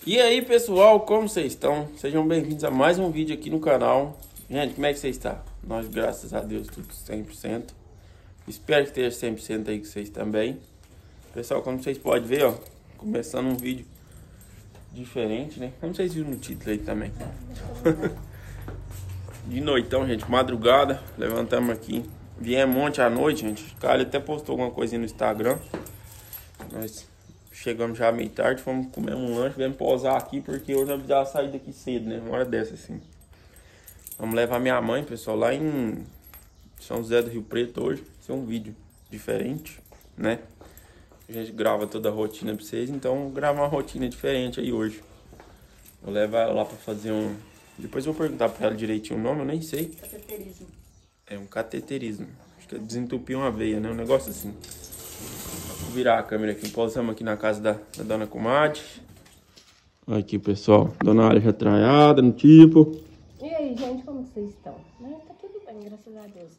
E aí pessoal, como vocês estão? Sejam bem-vindos a mais um vídeo aqui no canal. Gente, como é que vocês estão? Nós, graças a Deus, tudo 100%. Espero que esteja 100% aí com vocês também. Pessoal, como vocês podem ver, ó, começando um vídeo diferente, né? Como vocês viram no título aí também. De noitão, gente, madrugada, levantamos aqui. Viemos ontem à noite, gente. O cara até postou alguma coisinha no Instagram. Nós chegamos já meio tarde, fomos comer um lanche, viemos pousar aqui, porque hoje nós precisávamos sair daqui cedo, né? Uma hora dessa, assim. Vamos levar minha mãe, pessoal, lá em São José do Rio Preto hoje. Vai ser um vídeo diferente, né? A gente grava toda a rotina pra vocês, então vou gravar uma rotina diferente aí hoje. Vou levar ela lá pra fazer um... Depois eu vou perguntar pra ela direitinho o nome, eu nem sei. Cateterismo. É um cateterismo. Acho que é desentupir uma veia, né? Um negócio assim. Vou virar a câmera aqui. Pausamos aqui na casa da dona Comadre. Olha aqui, pessoal. Dona Área já traiada no tipo. E aí, gente, como vocês estão? Tá tudo bem, graças a Deus.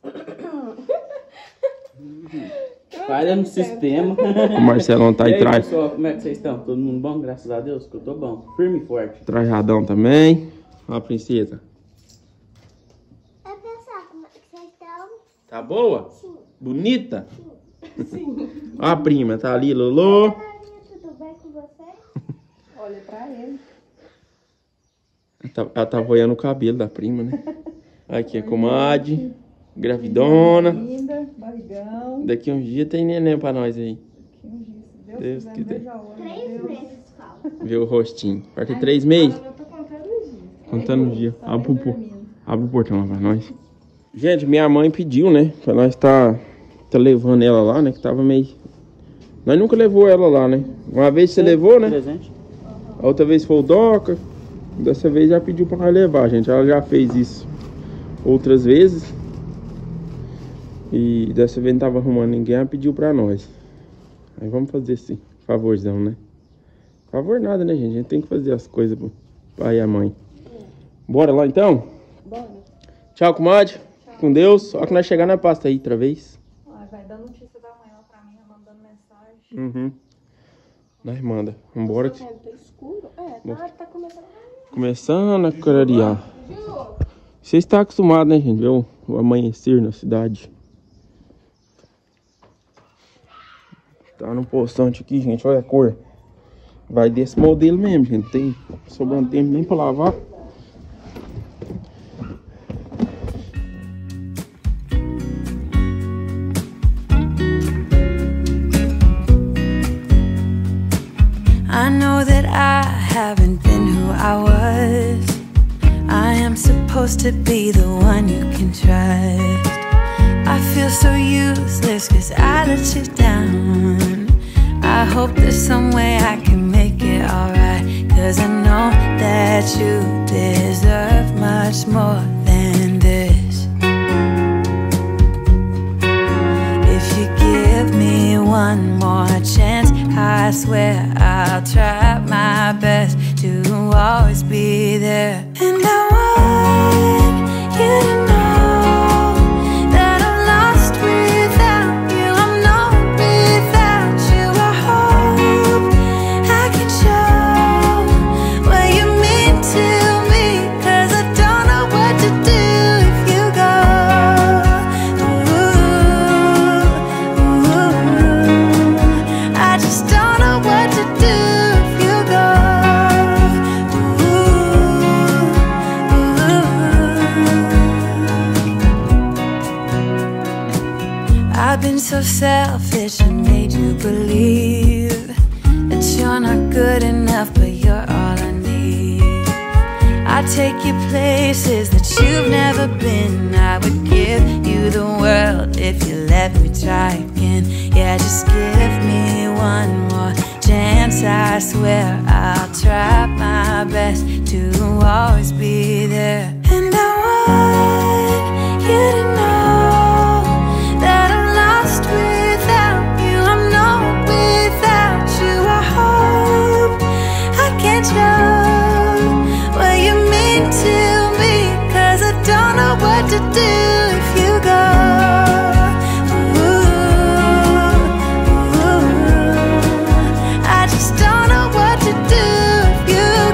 Falha no sistema. O Marcelão tá aí atrás. Pessoal, como é que vocês estão? Todo mundo bom? Graças a Deus, que eu tô bom. Firme e forte. Trajadão também. Ó a princesa. Oi, pessoal, como é que vocês estão? Tá boa? Sim. Bonita? Sim. Ó a prima, tá ali, Lolo. Carinha, tudo bem com vocês? Olha pra ele. Ela tá voando o cabelo da prima, né? Aqui a comadre. Gravidona. Linda, barrigão. Daqui uns dias tem neném pra nós aí. Aqui um dia, se Deus Deus quiser, quiser. veja a hora, 3 Deus. meses, fala. Ver o rostinho. Vai ter 3 meses? Eu tô contando os dias. Contando os dias. Tá bem dormindo. Abre o portão lá pra nós. Gente, minha mãe pediu, né? Pra nós tá levando ela lá, né? Que tava meio... Nós nunca levou ela lá, né? Uma vez você levou, né? Presente. A outra vez foi o Doca. Dessa vez já pediu pra nós levar, gente. Ela já fez isso outras vezes. E dessa vez não tava arrumando ninguém, ela pediu pra nós. Aí vamos fazer esse favorzão, né? Favor nada, né, gente? A gente tem que fazer as coisas pro pai e a mãe. Bora lá, então? Bora. Tchau, comadre. Com Deus. Só que nós chegar na pasta aí outra vez. Vai dar notícia da manhã pra mim, mandando mensagem. Uhum. Nós manda. Vambora. Tá escuro? Tá começando a... Começando a clarear. Você está acostumado, né, gente? Ver o amanhecer na cidade. Tá no postante aqui, gente. Olha a cor. Vai desse modelo mesmo, gente. Tem sobrando tempo nem pra lavar. I know that I haven't been who I was. I am supposed to be the one you can trust. I feel so useless cause I let you down. I hope there's some way I can make it alright, cause I know that you deserve much more than this. If you give me one more chance, I swear I'll try my best to always be there. And I want you to know that I'm lost without you. I'm not without you. I hope I can show what you mean to me, cause I don't know what to do if you go. I just don't know what to do if you go. I've been so selfish and made you believe that you're not good enough, but you're all I need. I take you places that you've never been. I would give you the world if you let me try again. Yeah, just give me one more chance. I swear I'll try my best to always be there. And I want you to know that I'm lost without you. I'm not without you. I hope I can show what you mean to me, cause I don't know what to do if you go. I just don't know what to do if you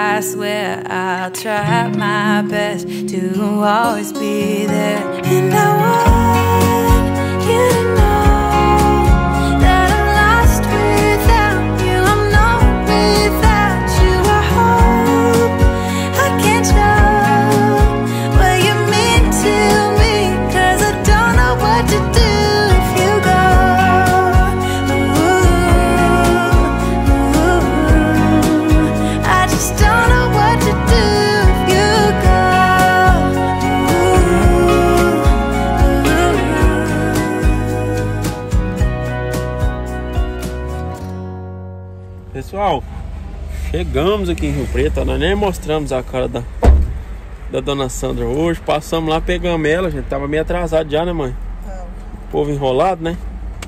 I swear I'll try my best to always be there. And I want you to know that I'm lost without you. I'm not without you. I hope I can show what you mean to me, 'cause I don't know what to do if you go. I just don't know what to do if you go. Pessoal, chegamos aqui em Rio Preto. Nós nem mostramos a cara da dona Sandra hoje. Passamos lá, pegamos ela. A gente tava meio atrasado já, né, mãe? O povo enrolado, né?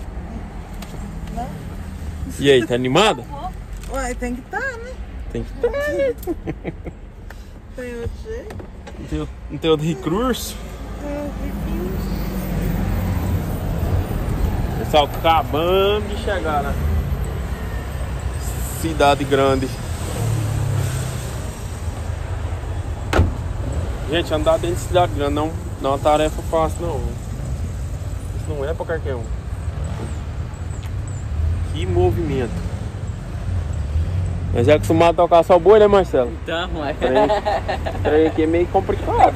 E aí, tá animada? Uai, tem que estar, né? Tem que estar, né? Tem outro jeito. Não tem outro recurso. Pessoal, acabamos de chegar na cidade grande. Gente, andar dentro de cidade grande não é uma tarefa fácil, não. Isso não é pra qualquer um. Que movimento. Mas é acostumado a tocar só boi, né, Marcelo? Então, é. O trem aqui é meio complicado.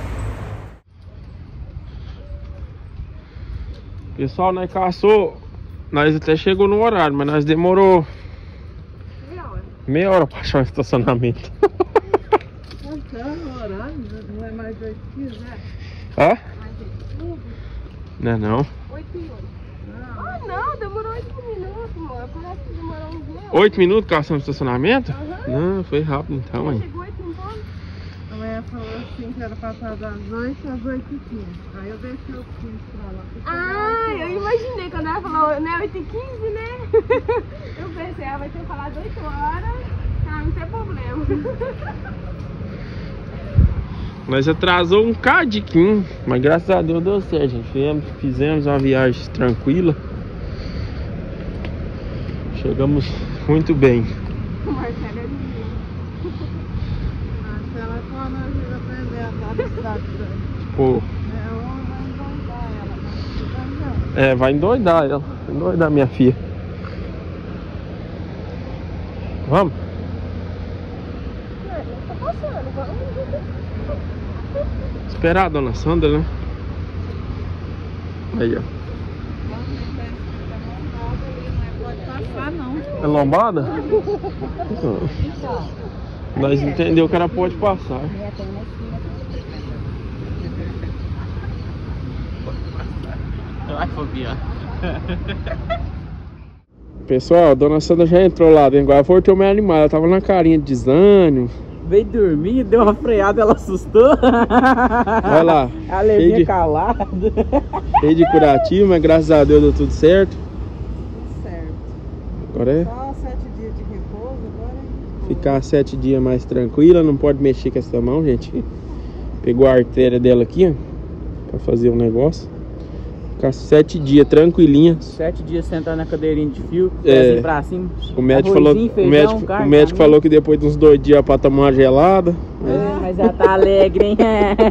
Pessoal, nós caçou. Nós até chegou no horário, mas nós demorou meia hora pra achar um estacionamento. Então, no horário, não é mais 8 dias, né? Hã? Não é não. 8 minutos. Ah, não, demorou 8 minutos, amor. Parece que demorou uns dias. 8 minutos caçando estacionamento? Não, foi rápido então, hein? Chegou 8 minutos. A mulher falou assim que era passar das 8 às 8h15. Aí eu deixei o 15 pra lá. Ah, eu imaginei quando ela falou, né, 8h15, né? Eu pensei, ela vai ter falado 8 horas, ah, não tem problema. Nós atrasou um cadiquinho, mas graças a Deus deu certo, gente. Fizemos uma viagem tranquila. Chegamos muito bem. O Marcelo é lindo. Marcela, quando a gente aprender a andar de cidade grande. Pô. Vai endoidar ela. Vai endoidar minha filha. Vamos? Tá passando, vamos. Esperar a dona Sandra, né? Aí, ó. Pode passar, não. É lombada? Nós entendeu que ela pode passar. Vai, Fobia. Pessoal, a dona Sandra já entrou lá dentro. Agora voltou meio animada. Ela tava na carinha de desânimo. Veio dormir, deu uma freada, ela assustou. Olha lá. A levinha calada. Cheio de curativo, mas graças a Deus deu tudo certo. Certo. Agora é Só 7 dias de repouso, agora ficar 7 dias mais tranquila. Não pode mexer com essa mão, gente. Pegou a artéria dela aqui, ó, pra fazer um negócio. Ficar 7 dias tranquilinha. 7 dias sentado na cadeirinha de fio, pezinho pra cima. O médico falou, feijão, o médico falou que depois de uns 2 dias pra tomar uma gelada. É, mas ela tá alegre, hein?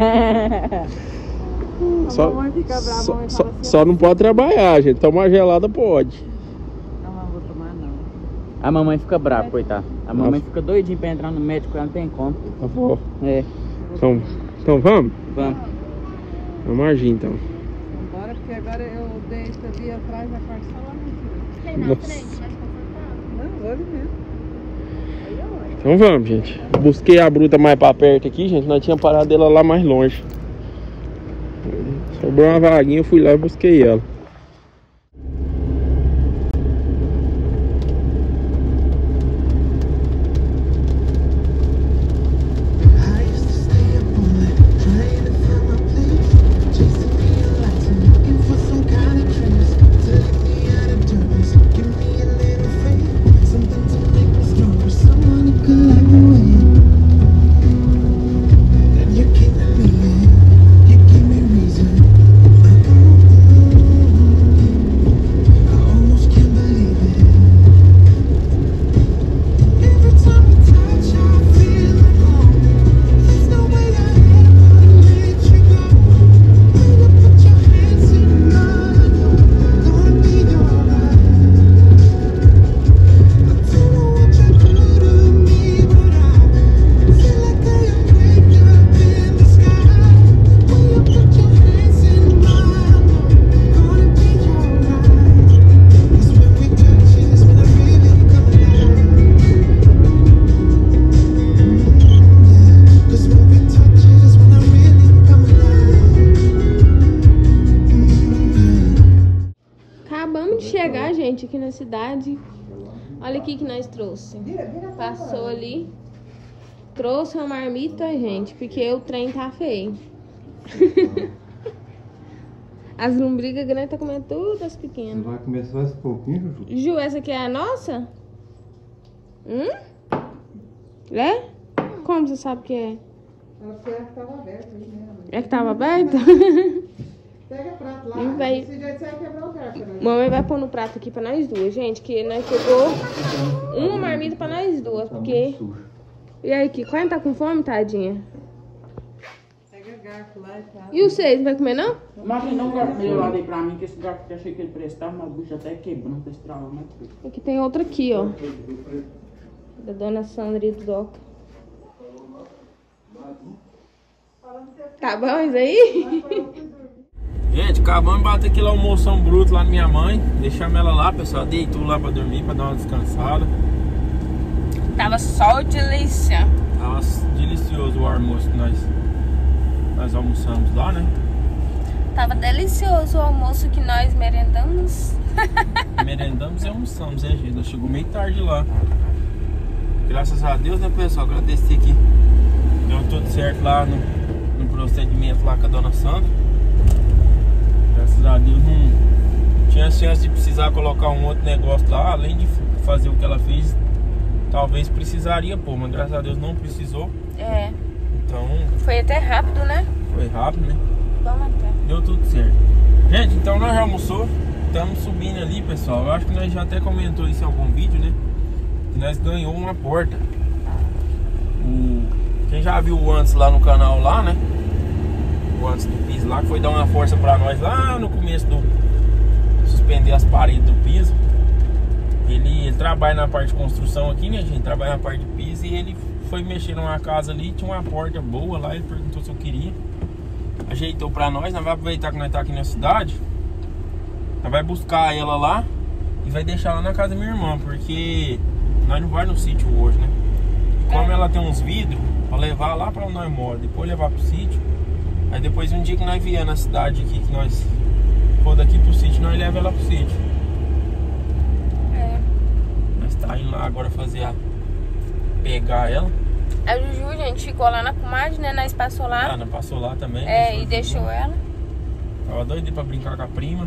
Só não pode trabalhar, gente. Tomar gelada pode. não vou tomar, não. A mamãe fica brava, coitada. A mamãe fica doidinha pra entrar no médico, ela não tem como. Tá bom. É. Então vamos? Vamos. Vamos agir então. Bora, porque agora eu dei essa via atrás da parcela. Tem na Nossa. frente, mais confortável. Não, olha mesmo. Então vamos, gente. Busquei a bruta mais pra perto aqui, gente. Nós tínhamos parado dela lá mais longe. Sobrou uma vaguinha, eu fui lá e busquei ela. na cidade. Olha aqui que nós trouxe. Passou ali. Trouxe uma marmita, gente, porque o trem tá feio. As lombrigas grandes tá comendo tudo as pequenas. Vai comer só esse pouquinho, Juju? Ju, essa aqui é a nossa? É? Como você sabe que é? Ela foi a que tava aberta aí, né? É que tava aberta? Pega o prato lá. E vai... Esse jeito você vai quebrar o garfo, né? Mamãe vai pôr no prato aqui pra nós duas, gente. Que nós pegou uma marmita pra nós duas. Porque... E aí, Kiko, quem tá com fome, tadinha? Pega o garfo lá e tá. E vocês, não vai comer não? Mas não um garfo melhorado aí pra mim, que esse garfo que eu achei que ele prestava, mas o bicho até quebrando, tá estralando, né? Aqui tem outra aqui, ó. Da dona Sandra e do Doca. Tá bom isso aí? Gente, acabamos de bater aquele almoção bruto lá na minha mãe. Deixamos ela lá, pessoal. Deitou lá pra dormir, pra dar uma descansada. Tava só delícia. Tava delicioso o almoço que nós almoçamos lá, né? Tava delicioso o almoço que nós merendamos. Merendamos e almoçamos, né, gente? Nós chegou meio tarde lá. Graças a Deus, né, pessoal? Agradecer que deu tudo certo lá no procedimento lá com a dona Sandra. Graças a Deus não tinha chance de precisar colocar um outro negócio lá. Além de fazer o que ela fez, talvez precisaria, pô, mas graças a Deus não precisou. É. Então... Foi até rápido, né? Foi rápido, né? Vamos até. Deu tudo certo. Gente, então nós já almoçou. Estamos subindo ali, pessoal. Eu acho que nós já até comentou isso em algum vídeo, né? Que nós ganhou uma porta. Quem já viu o antes lá no canal lá, né? O antes do piso lá, que foi dar uma força pra nós lá no começo do... Suspender as paredes do piso. Ele trabalha na parte de construção aqui, né, gente? Trabalha na parte de piso e ele foi mexer numa casa ali, tinha uma porta boa lá, ele perguntou se eu queria. Ajeitou pra nós vamos aproveitar que nós tá aqui na cidade. Nós vai buscar ela lá e vai deixar lá na casa da minha irmã, porque nós não vai no sítio hoje, né? E como ela tem uns vidros, pra levar lá pra onde nós moramos, depois levar pro sítio. Aí depois um dia que nós vier na cidade aqui, que nós for daqui pro sítio, nós leva ela pro sítio. Nós tá indo lá agora pegar ela. A Juju, gente, ficou lá na comadre, né? Nós passou lá. Nós passou lá também. E deixou ela. Tava doida pra brincar com a prima.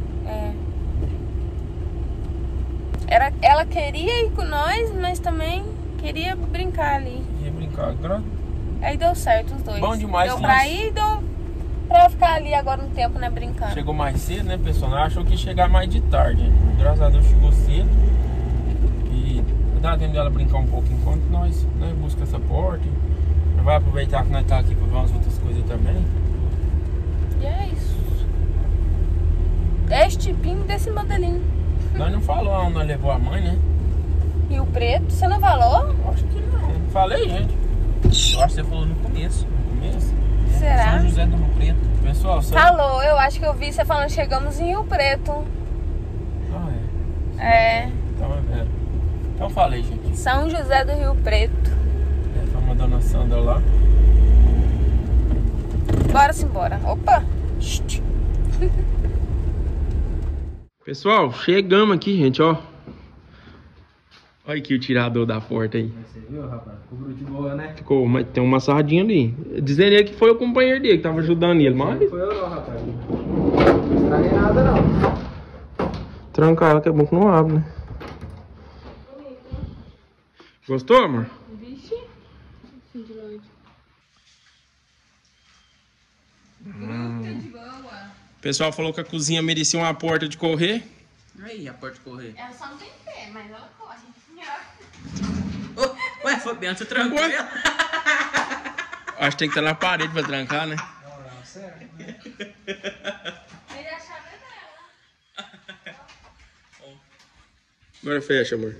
Ela queria ir com nós, mas também queria brincar ali. Queria brincar. Aí deu certo os dois. Bom demais. Deu pra ir e deu pra ficar ali agora um tempo, né, brincando. Chegou mais cedo, né, pessoal? Nós achou que ia chegar mais de tarde. Graças a Deus chegou cedo. E dá tempo dela brincar um pouco enquanto nós busca essa porta. Nós vai aproveitar que nós tá aqui pra ver umas outras coisas também. E é isso. Desse tipinho desse modelinho. Nós não falou onde nós levou a mãe, né? Rio Preto, você não falou? Acho que não. Falei, gente. Eu acho que você falou no começo. Será? São José do Rio Preto. Pessoal, falou, eu acho que eu vi você falando chegamos em Rio Preto. Ah, é? Então falei, gente. São José do Rio Preto. Vamos a dona Sandra lá. Bora-se embora. Opa! Pessoal, chegamos aqui, gente, ó. Olha aqui o tirador da porta aí. Você viu, rapaz? Ficou de boa, né? Ficou, mas tem uma sardinha ali. Dizendo ele que foi o companheiro dele que tava ajudando ele, mas... Não foi eu não, rapaz. Não estraguei nada, não. Trancar ela que é bom que não abre, né? Gostou, amor? Vixe. De longe. O pessoal falou que a cozinha merecia uma porta de correr. Aí, a porta de correr. Ela só não tem pé, mas ela corre. Ué, foi bem, você trancou ela? Acho que tem que estar na parede pra trancar, né? Não, sério, né? Mas a chave é dela. Agora fecha, amor.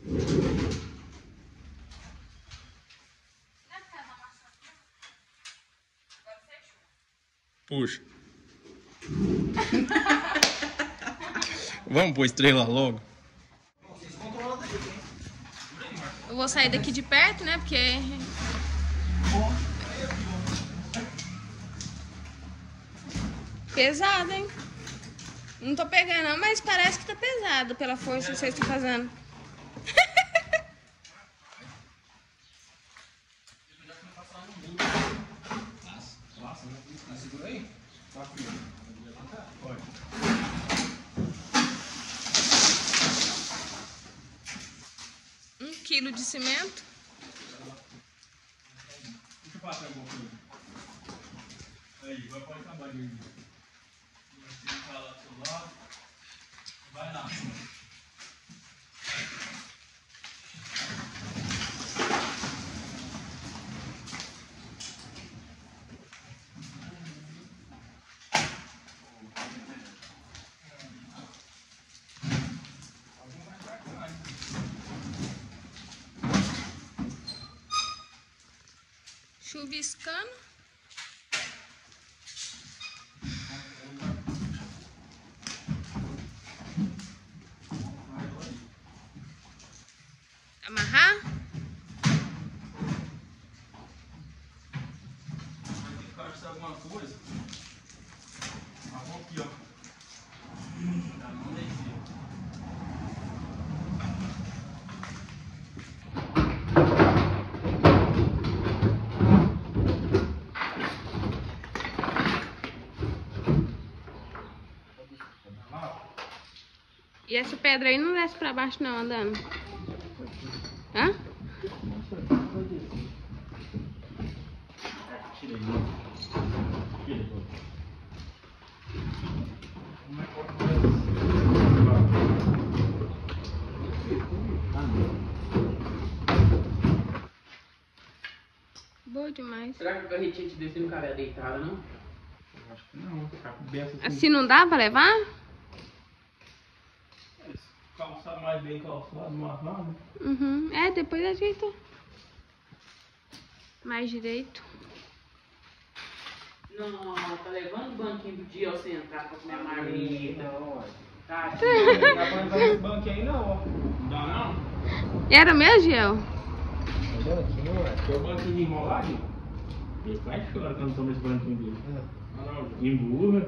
Puxa. Vamos pôr estrela logo. Eu vou sair daqui de perto, né? Porque... pesado, hein? Não tô pegando não, mas parece que tá pesado pela força que vocês estão fazendo. Um quilo de cimento. Deixa eu passar alguma coisa. Aí, vai pode acabar de ir. Vai lá do seu lado. Vai lá. Chuviscando. Amarrar? Vai ter que caçar alguma coisa. Amarrou aqui, ó. Já não desceu. E essa pedra aí não desce pra baixo não, andando? Hã? Boa demais. Será que a carretinha te descer no cara deitada, não? Acho que não, tá coberto assim. Assim não dá pra levar? Calçar mais bem calçado, amarrado. Uhum. É, depois ajeita. Mais direito. Não, tá levando o banquinho do dia ao sentar pra comer a marmita. Tá, Não dá pra entrar nesse banco aí não, ó. Não dá não? Era mesmo, Giel? Que é o banquinho de enrolagem. Ele vai chorar quando toma esse banquinho dele. Emburra.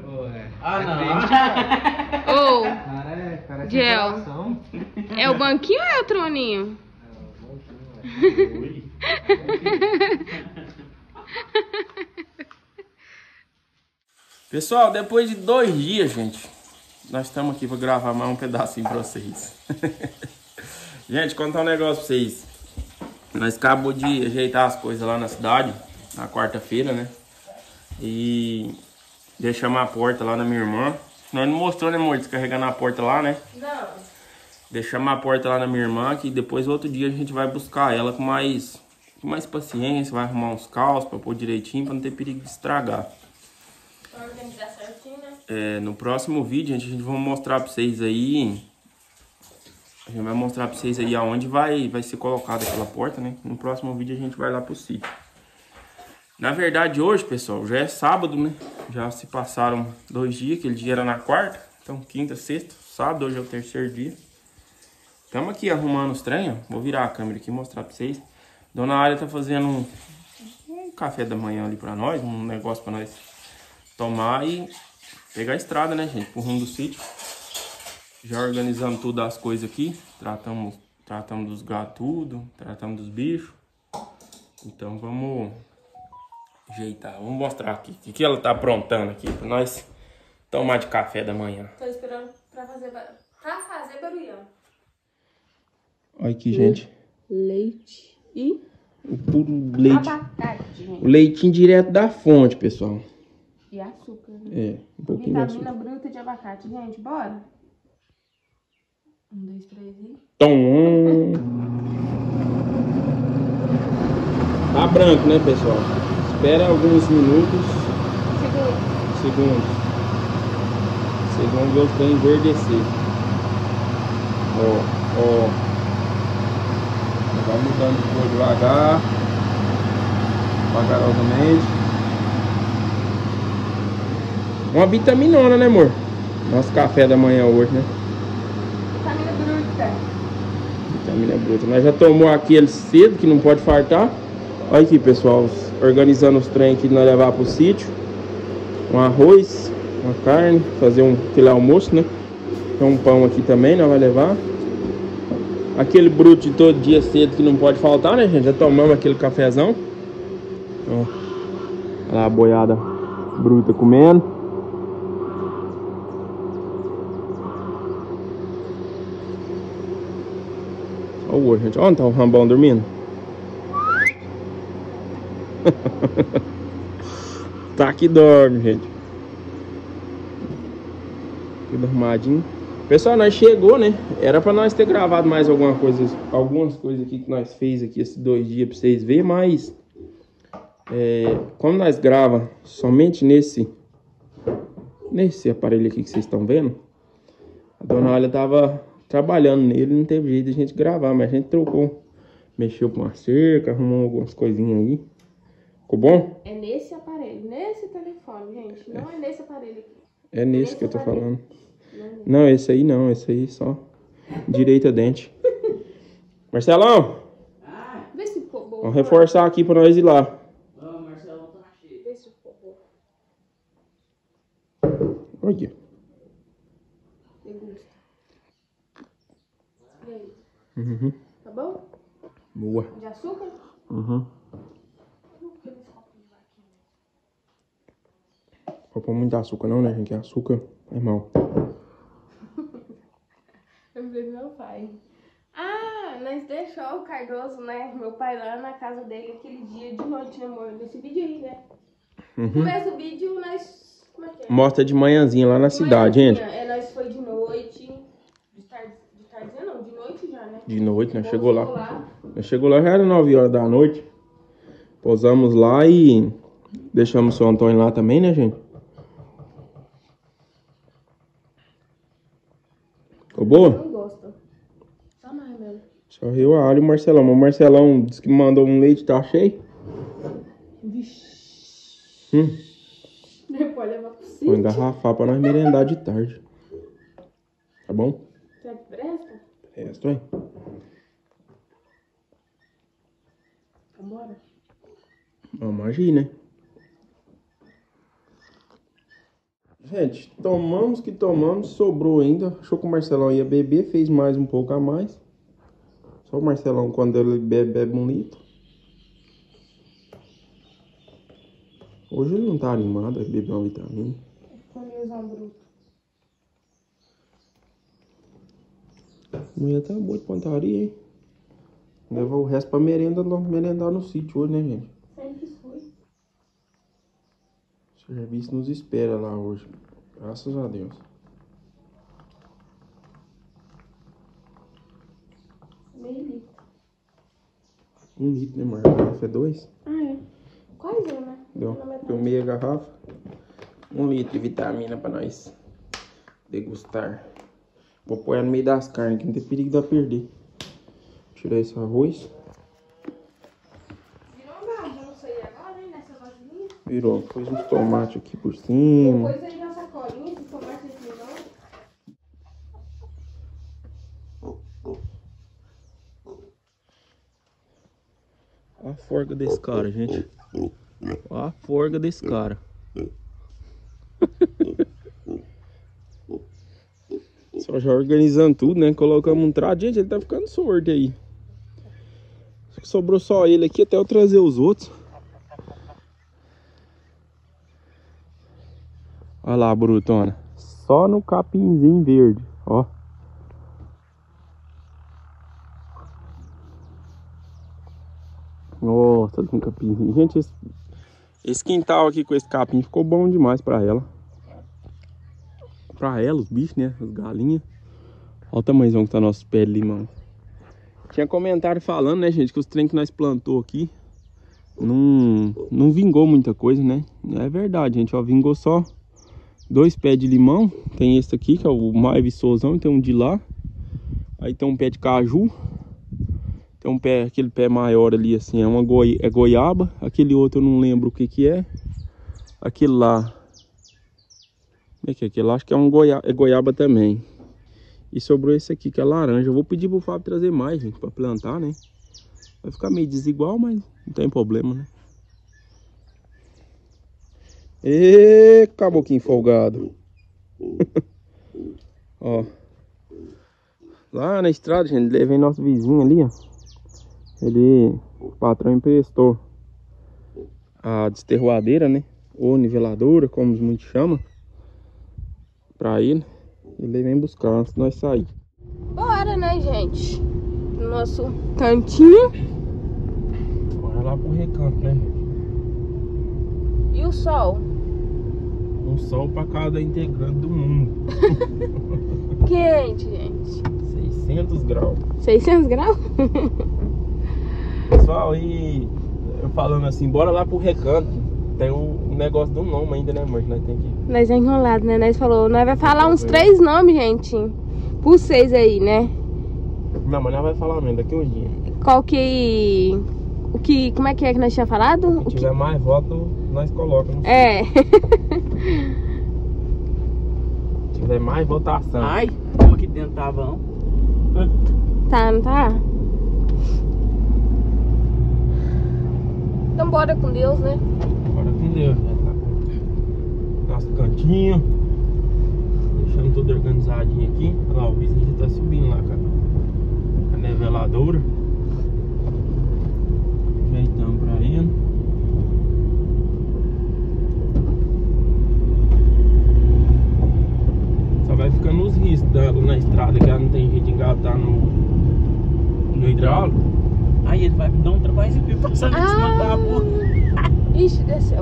Ah, não. Ô, Cara, Giel, é o banquinho ou é o troninho? Oi. Pessoal, depois de 2 dias, gente, nós estamos aqui para gravar mais um pedacinho para vocês. Gente, contar um negócio para vocês. Nós acabamos de ajeitar as coisas lá na cidade, na quarta-feira, né? E deixamos a porta lá na minha irmã. Nós não mostrou, né, amor? Descarregando a porta lá, né? Não. Deixamos a porta lá na minha irmã, que depois outro dia a gente vai buscar ela com mais paciência. Vai arrumar uns caos para pôr direitinho, para não ter perigo de estragar. Pra organizar certinho, né? No próximo vídeo, a gente vai mostrar para vocês aí. A gente vai mostrar para vocês aí aonde vai ser colocada aquela porta, né? No próximo vídeo a gente vai lá pro sítio. Na verdade hoje, pessoal, já é sábado, né? Já se passaram 2 dias, aquele dia era na quarta. Então quinta, sexta, sábado, hoje é o 3º dia. Estamos aqui arrumando os trem, ó. Vou virar a câmera aqui e mostrar para vocês. Dona Área tá fazendo um café da manhã ali para nós, um negócio para nós tomar e pegar a estrada, né, gente? Pro rumo do sítio. Já organizamos tudo as coisas aqui. Tratamos dos gatos tudo. Tratamos dos bichos. Então vamos ajeitar. Vamos mostrar aqui. O que ela tá aprontando aqui pra nós tomar de café da manhã. Tô esperando pra fazer barulhão. Olha aqui, gente. Leite e O puro leite. abacate, gente. O leitinho direto da fonte, pessoal. E açúcar, né? É, um pouquinho de Vitamina açúcar. bruta de abacate, gente. Bora? 1, 2, 3 e... Tom. Tá branco, né, pessoal? Espera alguns minutos. Segundos. Vocês vão ver o trem enverdecer. Ó. Vai mudando de cor devagar. Vagarosamente. Uma vitaminona, né, amor? Nosso café da manhã hoje, né? Vitamina bruta. Vitamina bruta. Nós já tomou aquele cedo, que não pode fartar. Olha aqui, pessoal, organizando os trem aqui de nós levar pro sítio. Um arroz, uma carne, fazer um filé almoço, né? Tem um pão aqui também, nós vai levar. Aquele bruto de todo dia cedo que não pode faltar, né, gente? Já tomamos aquele cafezão. Ó. Olha lá a boiada bruta comendo. Olha, gente. Onde tá o Rambão dormindo? Tá que dorme, gente. Tudo arrumadinho. Pessoal, nós chegou, né? Era pra nós ter gravado mais algumas coisas aqui que nós fez aqui esses 2 dias pra vocês verem, mas como nós grava somente nesse aparelho aqui que vocês estão vendo, a dona Olha tava trabalhando nele, não teve jeito de a gente gravar, mas a gente trocou, mexeu com uma cerca, arrumou algumas coisinhas aí. Ficou bom? É nesse aparelho, nesse telefone, gente. Não é nesse aparelho aqui. É nesse que eu tô falando. Não, esse aí não, esse aí só direita dente. Marcelão! Vê se ficou bom. Vamos reforçar aqui pra nós ir lá. Ô, Marcelo, tá cheio. Vê se ficou bom. Olha. Degusta. E aí? Uhum. Tá bom? Boa. De açúcar? Uhum. Não pôr muito açúcar não, né, gente? Que açúcar é mal. Eu vi meu pai. Ah, nós deixou o Cardoso, né? Meu pai lá na casa dele aquele dia de noite, né, amor? Nesse vídeo aí, né? No começo do vídeo, nós... Como é que é? Mostra de manhãzinha lá na cidade, gente. Nós foi de noite. De tardezinha não, de noite já, né? De noite, nós chegou lá. Nós chegou lá, já era 9 horas da noite. Pousamos lá e deixamos o seu Antônio lá também, né, gente? Ficou boa? Não gosto. Só mais mesmo. Só eu, a Alho e o Marcelão. O Marcelão disse que mandou um leite, tá cheio. Vixe. Depois levar pro Vou sítio. engarrafar pra nós merendar de tarde. Tá bom? Será que presta? Presta, hein? Vambora? Vamos agir, né? Gente, tomamos que tomamos, sobrou ainda. Achou que o Marcelão ia beber, fez mais um pouco a mais. Só o Marcelão, quando ele bebe um litro. Hoje ele não tá animado a beber uma vitamina. Famíliazão bruto. Mulher tá boa de pontaria, hein? Levar o resto pra merendar no sítio hoje, né, gente? Sempre foi. O serviço nos espera lá hoje. Graças a Deus. Meio litro. 1 litro, né, Marcos? É 2? Ah, é. Quase, né? Deu meia garrafa. 1 litro de vitamina pra nós degustar. Vou pôr no meio das carnes, que não tem perigo de eu perder. Tirar esse arroz. Virou nada, não sei agora, hein? Nessa vasilhinha. Virou. Pôs uns tomates aqui por cima. Depois aí na sacolinha, esse tomate aqui não. Olha a forga desse cara, gente. Olha a forga desse cara. Só já organizando tudo, né? Colocamos um trato. Gente, ele tá ficando sorte aí. Acho que sobrou só ele aqui até eu trazer os outros. Olha lá, brutona. Só no capinzinho verde, ó. Nossa, um capinzinho. Gente, esse quintal aqui com esse capim ficou bom demais pra ela. Pra ela, os bichos, né? As galinhas. Olha o tamanhozão que tá nosso pé de limão. Tinha comentário falando, né, gente, que os trem que nós plantou aqui não vingou muita coisa, né? É verdade, gente, ó, vingou só 2 pés de limão. Tem esse aqui, que é o mais viçosão, e tem um de lá. Aí tem um pé de caju. Tem um pé, aquele pé maior ali, assim, é goiaba. Aquele outro eu não lembro o que que é. Aquele lá, como é que é aquele lá? Acho que é goiaba também. E sobrou esse aqui, que é laranja. Eu vou pedir pro Fábio trazer mais, gente, pra plantar, né? Vai ficar meio desigual, mas não tem problema, né? Ê, caboquinho folgado. Ó, Lá na estrada, gente, levei nosso vizinho ali, ó. O patrão emprestou a desterroadeira, né? Ou niveladora, como muitos chamam, pra ele. Ele vem buscar antes de nós sair. Bora, né, gente? No nosso cantinho. Bora lá pro recanto, né? E o sol? Um sol pra cada integrante do mundo. Quente, gente. 600 graus. 600 graus? Pessoal, e eu falando assim, bora lá pro recanto. Tem um negócio do nome ainda, né, amor? Nós tem que... Nós é enrolado, né? Nós falou, nós vai falar uns 3 nomes, gente. Por 6 aí, né? Não, mas nós vai falar mesmo daqui uns dias. Qual que... Como é que nós tínhamos falado? Se tiver mais voto, nós colocamos. É. Se tiver mais votação. Ai, como aqui dentro tava, não? Tá, não tá? Então bora com Deus, né? Bora com Deus, né? Tá com nosso cantinho. Deixando tudo organizadinho aqui. Olha lá, o vizinho já tá subindo lá, cara. A niveladora. Ajeitamos pra ele. Só vai ficando os riscos dela na estrada, que ela não tem jeito de engatar no hidráulico. Aí ele vai me dar um trabalho e passando em cima da rua. Ixi, desceu.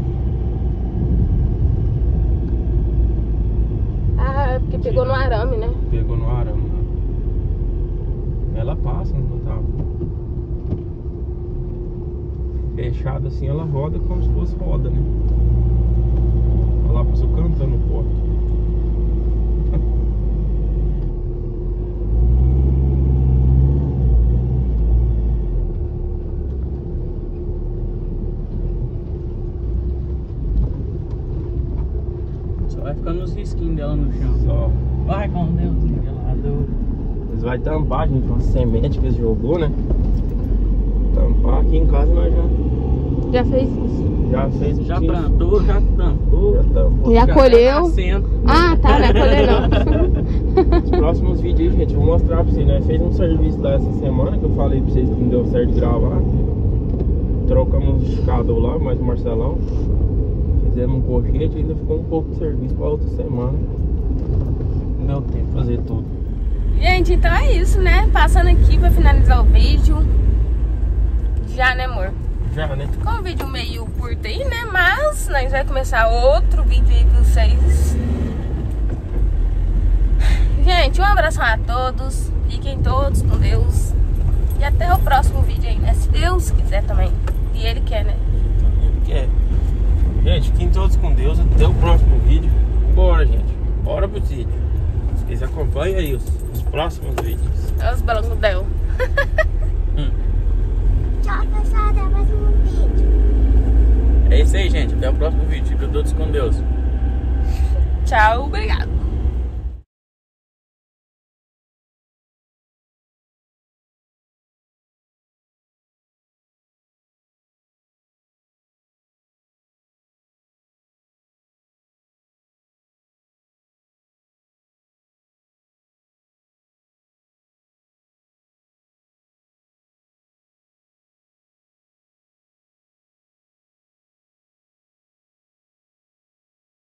Ah, é porque pegou no arame, né? Pegou no arame, né? Ela passa, não tá? Fechada assim, ela roda como se fosse roda, né? Olha lá, passou cantando o porto. Só vai ficando os risquinhos dela no chão. Só. Vai com Deus, nivelador. Eles vai tampar, gente, uma semente que eles jogou, né? Tampar aqui em casa nós Já fez isso. já fez o Já tiro. plantou, já tampou. Já tampou. Já colheu. Tá nascendo. Ah, tá, não é colher não. Os próximos vídeos aí, gente, eu vou mostrar pra vocês, né? Fez um serviço lá essa semana que eu falei pra vocês que não deu certo de gravar. Trocamos um esticador lá, mais um Marcelão. Fizemos um colchete e ainda ficou um pouco de serviço pra outra semana. Não deu tempo de fazer tudo. Gente, então é isso, né? Passando aqui pra finalizar o vídeo. Já, né, amor? Já, né? Ficou um vídeo meio curto aí, né? Mas nós vamos começar outro vídeo aí com vocês. Gente, um abração a todos. Fiquem todos com Deus. E até o próximo vídeo aí, né? Se Deus quiser também. E Ele quer, né? Ele quer. Gente, fiquem todos com Deus. Até o próximo vídeo. Bora, gente. Bora pro vídeo. Vocês acompanhem aí os próximos vídeos. Olha os balões dela. Tchau, pessoal, até o próximo vídeo. É isso aí, gente. Até o próximo vídeo. Fica todos com Deus. Tchau, obrigado.